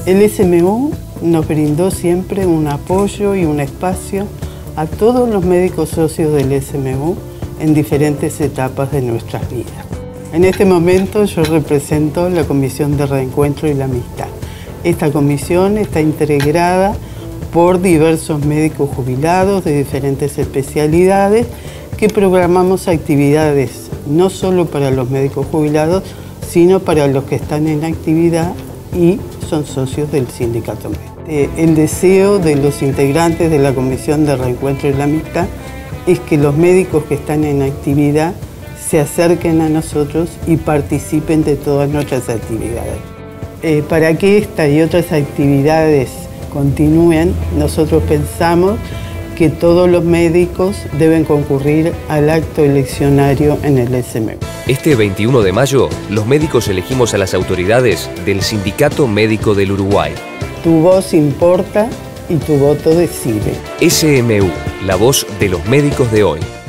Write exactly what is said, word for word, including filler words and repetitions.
El S M U nos brindó siempre un apoyo y un espacio a todos los médicos socios del S M U en diferentes etapas de nuestras vidas. En este momento yo represento la Comisión de Reencuentro y la Amistad. Esta comisión está integrada por diversos médicos jubilados de diferentes especialidades que programamos actividades no solo para los médicos jubilados, sino para los que están en actividad y son socios del sindicato médico. Eh, el deseo de los integrantes de la Comisión de Reencuentro y la Amistad es que los médicos que están en actividad se acerquen a nosotros y participen de todas nuestras actividades. Eh, para que esta y otras actividades continúen, nosotros pensamos que todos los médicos deben concurrir al acto eleccionario en el S M U. Este veintiuno de mayo, los médicos elegimos a las autoridades del Sindicato Médico del Uruguay. Tu voz importa y tu voto decide. S M U, la voz de los médicos de hoy.